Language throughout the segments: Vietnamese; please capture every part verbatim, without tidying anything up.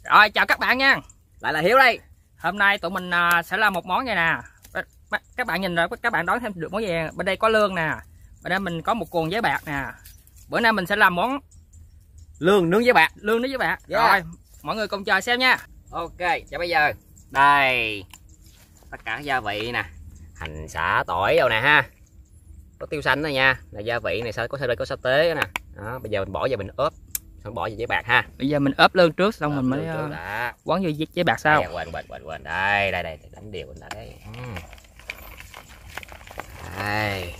Rồi chào các bạn nha. Lại là Hiếu đây. Hôm nay tụi mình sẽ làm một món này nè. Các bạn nhìn rồi các bạn đoán thêm được món gì. Bên đây có lương nè. Bên đây mình có một cuộn giấy bạc nè. Bữa nay mình sẽ làm món lương nướng giấy bạc. Lương nướng giấy bạc. Yeah. Rồi mọi người cùng chờ xem nha. Ok, cho bây giờ đây tất cả gia vị nè, hành xả tỏi đâu nè ha, có tiêu xanh rồi nha, là gia vị này sao có đây có sa tế nè. Đó, bây giờ mình bỏ vào mình ướp, xong bỏ vào giấy bạc ha. Bây giờ mình ướp lương trước xong ướp mình mới uh, quấn vô giấy bạc sau. Đây, quên quên quên quên đây đây đây đánh đều lên đây. Đây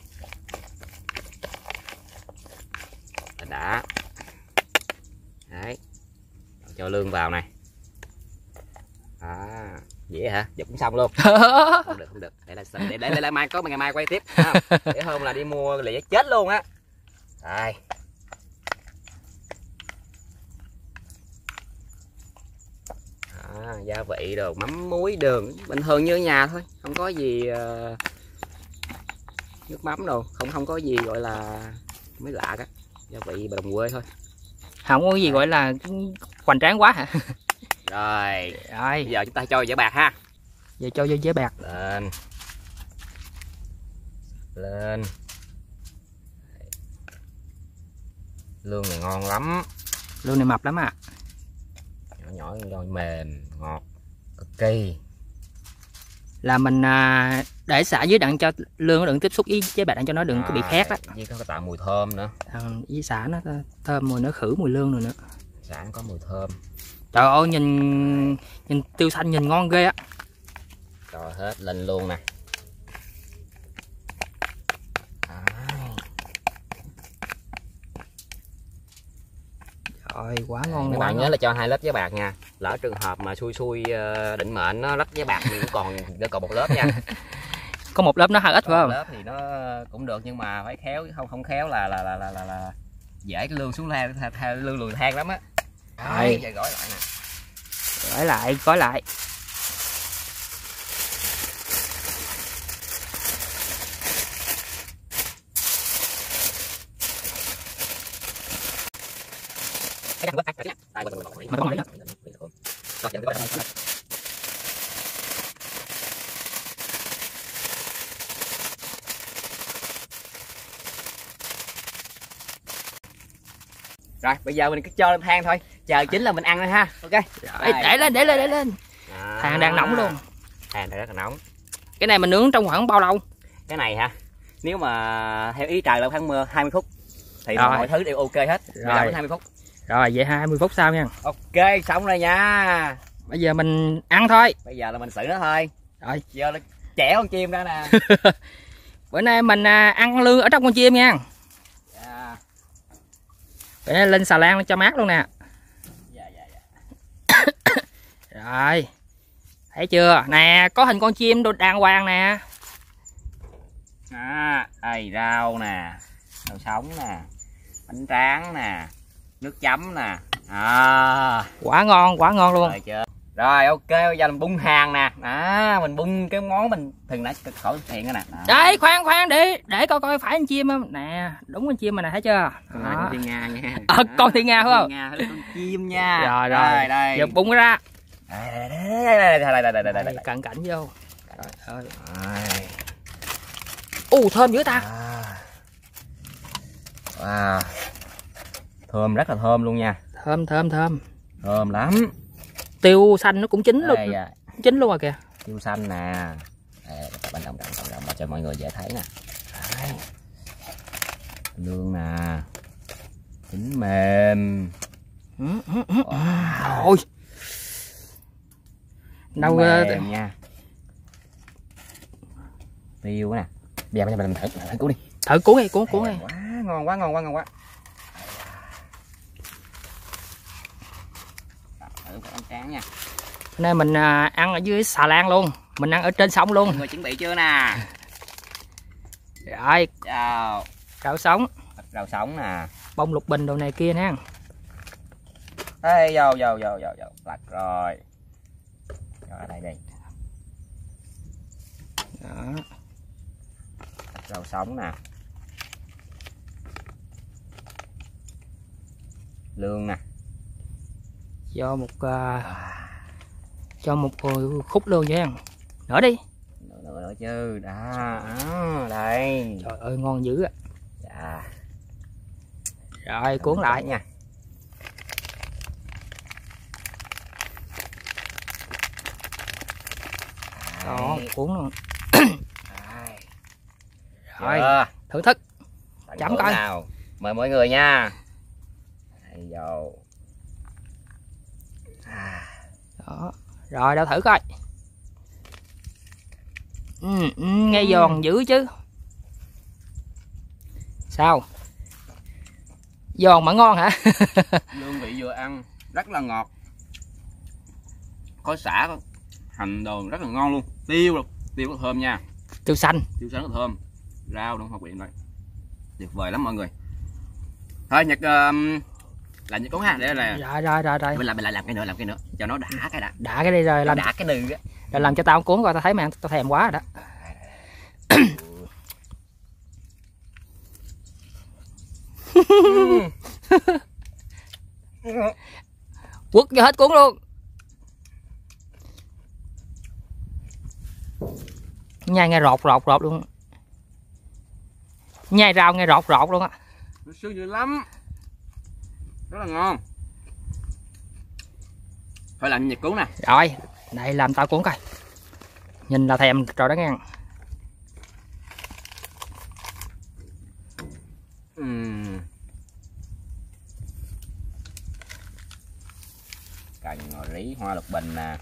đã đấy, cho lương vào này. À, dễ hả? Giờ cũng xong luôn. Không được không được, để là để để, để, để mai có ngày mai quay tiếp. Để hôm là đi mua lì chết luôn á. Đây. À, gia vị đồ mắm muối đường bình thường như ở nhà thôi, không có gì uh, nước mắm đâu, không không có gì gọi là mới lạ cả, gia vị đồng quê thôi, không có gì gọi là hoành tráng quá hả? Rồi, rồi bây giờ chúng ta cho giấy bạc ha. Giờ cho vô giấy bạc lên lên. Lương này ngon lắm, lương này mập lắm à, nhỏ nhỏ nhỏ mềm ngọt cực kỳ. Là mình à, để xả dưới đặng cho lương nó đừng tiếp xúc với giấy bạc, đặng cho nó đừng à, có bị khét á, với có tạo mùi thơm nữa. À, với xả nó thơm mùi, nó khử mùi lương rồi nữa. Xả có mùi thơm. Trời ơi, nhìn nhìn tiêu xanh nhìn ngon ghê á. Cho hết lên luôn nè. Trời, quá ngon. Các bạn nhớ là cho hai lớp giấy bạc nha. Lỡ trường hợp mà xui xui định mệnh nó lắp giấy bạc thì cũng còn nó còn một lớp nha. Có một lớp nó hơi ít phải không? Một lớp thì nó cũng được nhưng mà phải khéo, không không khéo là là là là là, là dễ cái lương xuống than, than lương lùi than lắm á. Đấy, giờ gói lại nè. Gói lại, gói lại. Rồi bây giờ mình cứ cho lên than thôi, chờ chín là mình ăn thôi ha. Ok. Rồi, để lên để lên để lên. À, than đang nóng luôn. Than đang rất là nóng. Cái này mình nướng trong khoảng bao lâu? Cái này hả? Nếu mà theo ý trời là khoảng hai mươi phút thì mọi thứ đều ok hết. Rồi hai mươi phút. Rồi vậy hai mươi phút sau nha. Ok, xong rồi nha. Bây giờ mình ăn thôi. Bây giờ là mình xử nó thôi. Rồi giờ là chẻ con chim ra nè. Bữa nay mình ăn lương ở trong con chim nha. Yeah. Bữa nay lên xà lan cho mát luôn nè. Dạ dạ dạ. Rồi thấy chưa nè, có hình con chim đàng hoàng nè. À, đây rau nè, rau sống nè, bánh tráng nè, nước chấm nè. À, quả ngon, quả ngon luôn. Rồi, chưa? Rồi ok, bây giờ mình bung hàng nè. Đó, mình bung cái món mình thường đã khỏi thực hiện nè. Đấy, khoan khoan để để coi coi phải con chim không nè, đúng con chim mà nè, thấy chưa? Con thiên nga nha. À, con thiên nga phải không? Nga, con chim nha. Rồi rồi, đây, đây. Giờ bung cái ra. Đây đây đây đây đây đây đây. Cận cảnh vô. Trời ơi. U thơm dữ ta. Wow. Thơm rất là thơm luôn nha. Thơm thơm thơm. Thơm lắm. Tiêu xanh nó cũng chín luôn. Đây, à. Chín luôn rồi kìa. Tiêu xanh nè. Đây, bánh đồng đồng đồng cho mọi người dễ thấy nè. Đây. Lương nè. Chín mềm. Wow. Ôi. Đâu mềm nha. Tiêu nè. Bây giờ mình thử thử cuốn đi. Thử cuốn đi, cuốn cuốn đi. Quá ngon quá ngon quá ngon quá. Thử bánh tráng nha. Nay mình ăn ở dưới xà lan luôn, mình ăn ở trên sông luôn. Mọi người chuẩn bị chưa nè? Rồi. Chào. Rau sống. Rau sống nè. Bông lục bình đồ này kia nè. Đây, vô vô vô vô vô. Lật rồi. Rồi đây đi. Đó. Rau sống nè. Lương nè. cho một uh, cho một khúc lương vậy em. Nữa đi. Nữa, nữa, nữa chứ. Đó, đó, đây. Trời ơi ngon dữ á. Dạ. Rồi cuốn lại nha. Đó, cuốn luôn. Rồi, Rồi, thưởng thức. tận Chấm hưởng coi. nào. Mời mọi người nha. Đây dầu. À. Đó. Rồi đâu thử coi. Ừ, ừ, nghe giòn dữ chứ. Sao? Giòn mà ngon hả? Lương vị vừa ăn rất là ngọt. Có sả, có hành đồ rất là ngon luôn. Tiêu luôn, tiêu rất thơm nha. Tiêu xanh. Tiêu xanh rất thơm. Rau đúng không quyện đây. Tuyệt vời lắm mọi người. Thôi Nhật uh, làm như cúng ha, để là Rồi rồi rồi rồi. mình làm mình lại làm cái nữa, làm cái nữa cho nó đã cái đã. Đã cái đi rồi làm đã cái nư á. Rồi làm cho tao cuốn coi, tao thấy mày tao thèm quá rồi đó. Quất cho hết cuốn luôn. Nhai nghe rột rột rột luôn. Nhai rau nghe rột rột luôn á. Nó sướng dữ lắm. Rất là ngon. Thôi làm Nhật cuốn nè. Rồi, đây làm tao cuốn coi. Nhìn là thèm rồi đó nghe. Uhm. Cành ngò rí, hoa lục bình nè.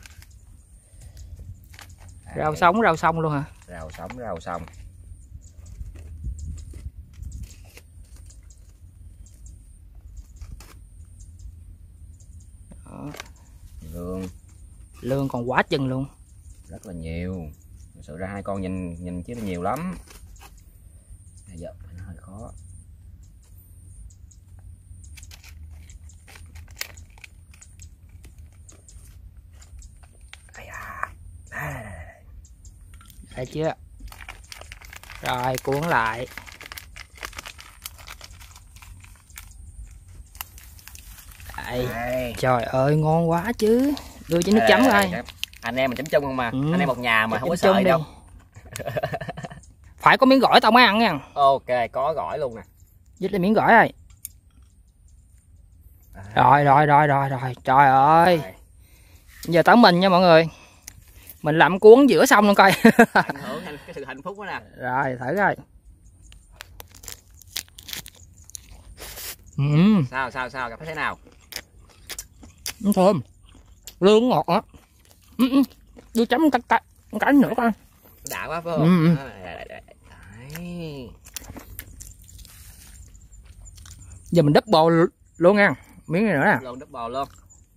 Rau sống, rau xong luôn hả? Rau sống, rau xong. Đó. Lương. Lương còn quá chừng luôn. Rất là nhiều. Thật sự ra hai con nhìn nhìn chứ nhiều lắm. Bây giờ nó hơi khó. Thấy chưa? Rồi cuốn lại. Đây. Đây. Trời ơi ngon quá chứ. Đưa cho nước Ê, chấm coi. Anh em mình chấm chung không mà. Ừ. Anh em một nhà mà Chấm không có chung sợ đi. đâu. Phải có miếng gỏi tao mới ăn nha. Ok, có gỏi luôn nè. Dít lên miếng gỏi rồi. Rồi rồi rồi rồi rồi. Trời ơi. Đây. Giờ tới mình nha mọi người. Mình làm cuốn giữa xong luôn coi. Ảnh hưởng cái sự hạnh phúc đó nè. Rồi thử coi. Ừ. Sao sao sao gặp thấy thế nào? Nó thơm. Lương ngọt á. Ừ, ừ. Đưa chấm cái, cái, cái nữa coi. Đã quá phải không? Ừ. Đấy. Giờ mình double luôn nha. Miếng này nữa nè. Luôn double luôn.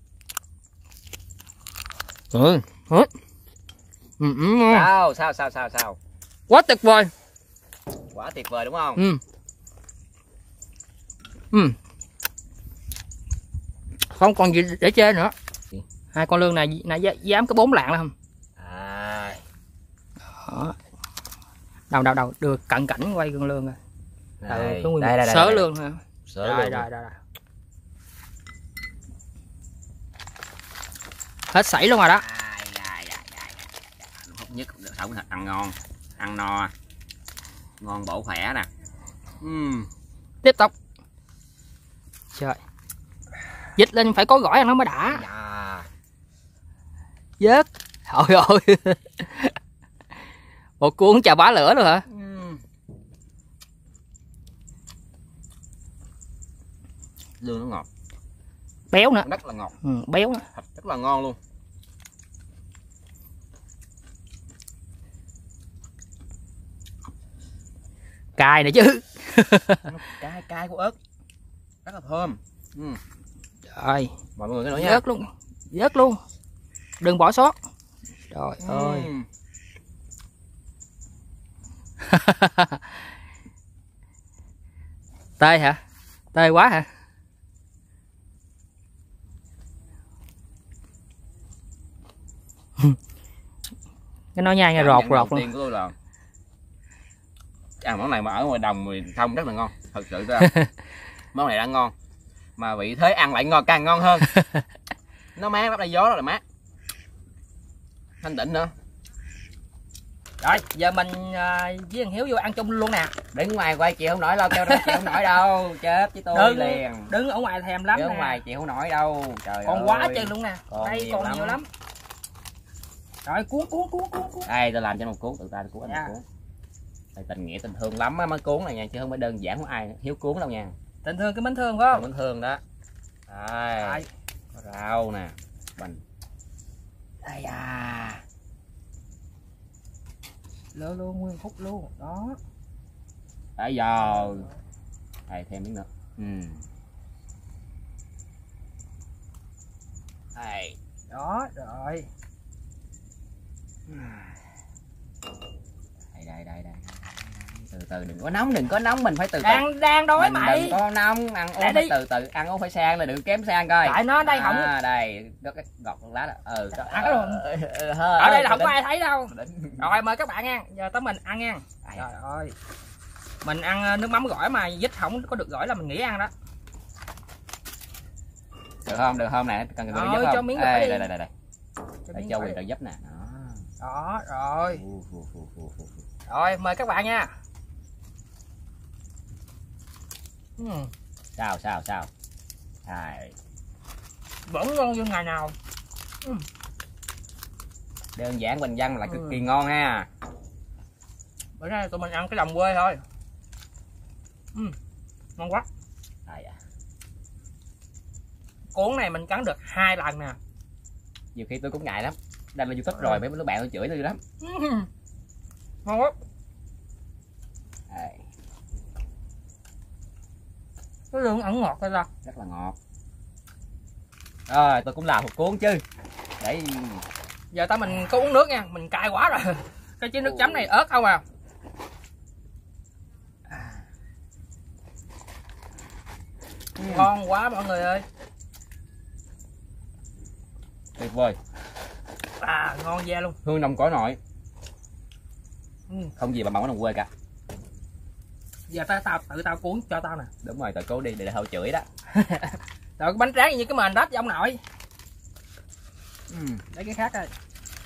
Ừ. Ừ. Ừ. Ừ. Sao sao sao sao sao? Quá tuyệt vời. Quá tuyệt vời đúng không? Ừ. Ừ. Không còn gì để chê nữa. Gì? Hai con lương này nãy dám có bốn lạng không? À. Đó. Đâu đâu đâu đưa cận cảnh quay con lương rồi. Đây, Ừ, đây, đây, đây, sớ đây. lương hả? Sớ Rồi, luôn. rồi, rồi, rồi. Hết sảy luôn rồi đó. Ai, ai, ai, ai. Hút nhất sống thật ăn ngon, ăn no, ngon bổ khỏe nè. Uhm. Tiếp tục. Trời. Dịch lên phải có gỏi ăn nó mới đã. Dạ. Vớt. Trời ơi. Một cuốn chà bá lửa luôn hả? Uhm. Lương nó ngọt. Béo nữa. Rất là ngọt. Ừ, béo nữa. Thịt rất là ngon luôn. Cay nữa chứ. Cay cay của ớt. Rất là thơm. Uhm. Rồi. Mọi người cái nữa nha. Vớt luôn. Vớt luôn. Đừng bỏ sót. Trời ơi. Uhm. Tê hả? Tê quá hả? Cái nó nhai nghe rột rột luôn. Của tôi là à, món này mà ở ngoài đồng thì không rất là ngon. Thật sự ra món này đã ngon mà vị thế ăn lại ngon càng ngon hơn. Nó mát, bắt đây gió đó là mát. Thanh tịnh nữa. Rồi giờ mình uh, với thằng Hiếu vô ăn chung luôn nè. Đứng ngoài quay chịu không nổi đâu, kêu chịu không nổi đâu, chết với tôi đứng, liền. Đứng ở ngoài thèm lắm. Đứng nè. ở ngoài chịu không nổi đâu. Trời còn ơi. quá trời luôn nè. Còn đây nhiều còn lắm. nhiều lắm. Rồi cuốn cuốn cuốn cuốn cuốn. Đây tôi làm cho một cuốn, tự ta cuốn dạ. một cuốn. Đây, tình nghĩa tình thương lắm á mới cuốn này nha, chứ không phải đơn giản của ai Hiếu cuốn đâu nha. Tình thương cái bánh thương phải không? Bánh thương đó. Đây. Đây. Có rau nè. Mình. Đây à. Lơ luôn nguyên khúc luôn đó. Bây giờ đây thêm miếng nữa. Ừ. Đây. Đó rồi. Đây đây đây đây. Từ từ đừng có nóng, đừng có nóng, mình phải từ từ. Đang đang đói mình mày. Đừng có nóng, ăn uống Để phải đi. từ từ, ăn uống phải sang là đừng kém sang coi. Tại nó đây không. À, đây, có cái gọt con lá đó. Ừ, có, ăn luôn. Ờ, ờ, Ở ờ, đây là không định. có ai thấy đâu. Định. Rồi mời các bạn ăn. Giờ tới mình ăn nha. Trời ơi. Mình ăn nước mắm gỏi mà vít không có được gỏi là mình nghỉ ăn đó. Được không? Được không nè? Cần Rồi, giúp không? cho miếng Ê, gỏi đi. đây đây đây đây. Cho Để miếng cho gỏi quyền trợ đi. giúp nè. Đó. Đó rồi. Phù, phù, phù, phù, phù. Rồi mời các bạn nha. uhm. Sao sao sao? Đây. Vẫn ngon như ngày nào. uhm. Đơn giản bình dân mà lại cực Ừ. kỳ ngon ha. Bữa nay tụi mình ăn cái đồng quê thôi. uhm. Ngon quá. Đây à. Cuốn này mình cắn được hai lần nè. Nhiều khi tôi cũng ngại lắm. Đây là YouTube rồi mấy đứa bạn tôi chửi tôi lắm. uhm. Ngon quá. Đây. Cái lương ẩn ngọt thôi ra. Rất là ngọt. Rồi tôi cũng làm một cuốn chứ. Để Giờ ta mình có uống nước nha, mình cay quá rồi. Cái chiếc nước chấm này ớt không à. uhm. Ngon quá mọi người ơi. Tuyệt vời. À ngon da luôn. Hương nồng cõi nội. Ừ. Không gì mà bằng cái đồng quê cả. Giờ ta tao tự tao cuốn cho tao nè. Đúng rồi, tự cố đi để hậu chửi đó. Rồi cái bánh tráng như cái mền đó ông nội. Ừ. Lấy cái khác đây.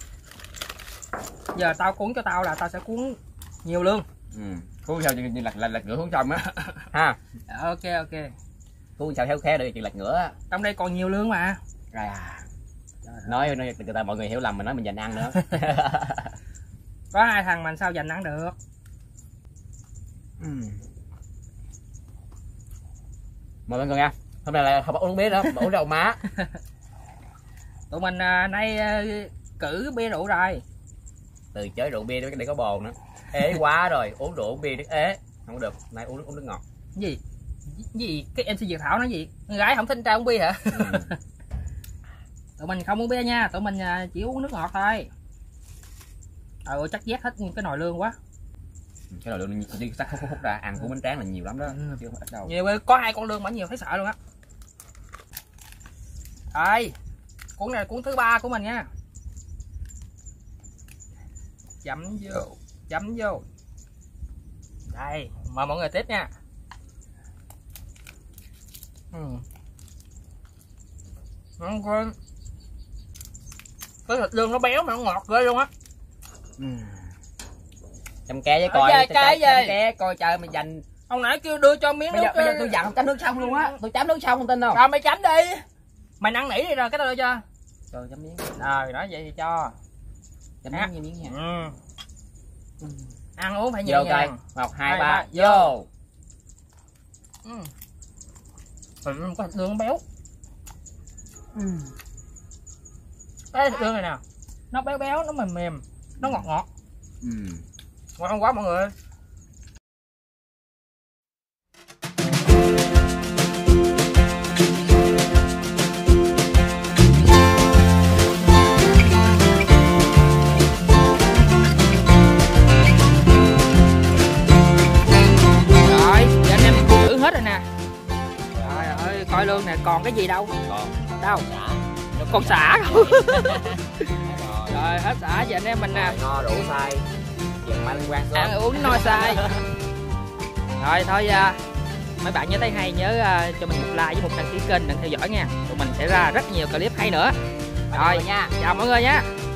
Giờ tao cuốn cho tao là tao sẽ cuốn nhiều lương. Ừ. Cuốn sao như lật lật lật ngửa xuống sông á. Ha. Ok ok. Cuốn sao khéo khéo để chừng lật ngửa á. Trong đây còn nhiều lương mà. Rồi à. Nói, nói người ta mọi người hiểu lầm mình nói mình dành ăn nữa. Có hai thằng mà sao dành ăn được. Ừ. Mời mọi người nha. Hôm nay là không uống bia nữa, mà uống rượu má. Tụi mình à, nay à, cử bia rượu rồi. Từ chối rượu bia để có bồn nữa. Ế quá rồi, uống rượu uống bia nước ế. Không có được, nay uống nước uống nước ngọt. Cái gì? Cái gì? Cái em xê Việt Thảo nói gì? Con gái không thích trai uống bia hả? Ừ. Tụi mình không uống bia nha, tụi mình à, chỉ uống nước ngọt thôi. Ừ chắc vét hết cái nồi lương quá. Cái nồi lương đi sắc hút hút ra, ăn của bánh tráng là nhiều lắm đó, Ừ. chứ không ít đâu. Nhiều có hai con lương mà nhiều thấy sợ luôn á. Đây, cuốn này là cuốn thứ ba của mình nha. Chấm vô, chấm vô. Đây, mời mọi người tiếp nha. Ừ. Ngon quá. Cái thịt lương nó béo mà nó ngọt ghê luôn á. Ừ. Chăm ké với Ở coi, đây, chăm cái gì? ké coi chơi mày dành. Ông nãy kêu đưa cho miếng Bây nước. giờ, bây giờ tôi dặn chấm nước xong luôn á, tôi chấm nước xong không tin đâu. Rồi mày chấm đi. Mày năn nỉ đi rồi cái tao đưa cho. Cho chấm miếng. Rồi nói vậy thì cho. Chấm À. miếng như miếng nha. Ừ. Ăn uống phải nhẹ Vô coi, nhàng. một hai Hai, ba ba, vô. Ừ. Thịt lương có thịt lương béo. Ừ. Cái thịt lương này nè, nó béo béo, nó mềm mềm, nó ngọt ngọt. Ừ. Ngon quá mọi người. Rồi, giờ anh em mình thử hết rồi nè. Trời ơi, coi lương nè, còn cái gì đâu. Còn Đâu? xả. Còn xả không? Rồi hết xả giờ anh em mình nè. No rượu say. Dần mai liên quan Ăn uống no say. Rồi thôi à, mấy bạn nhớ thấy hay nhớ uh, cho mình một like với một đăng ký kênh, đừng theo dõi nha. Tụi mình sẽ ra rất nhiều clip hay nữa. Rồi Rồi nha, chào mọi người nha.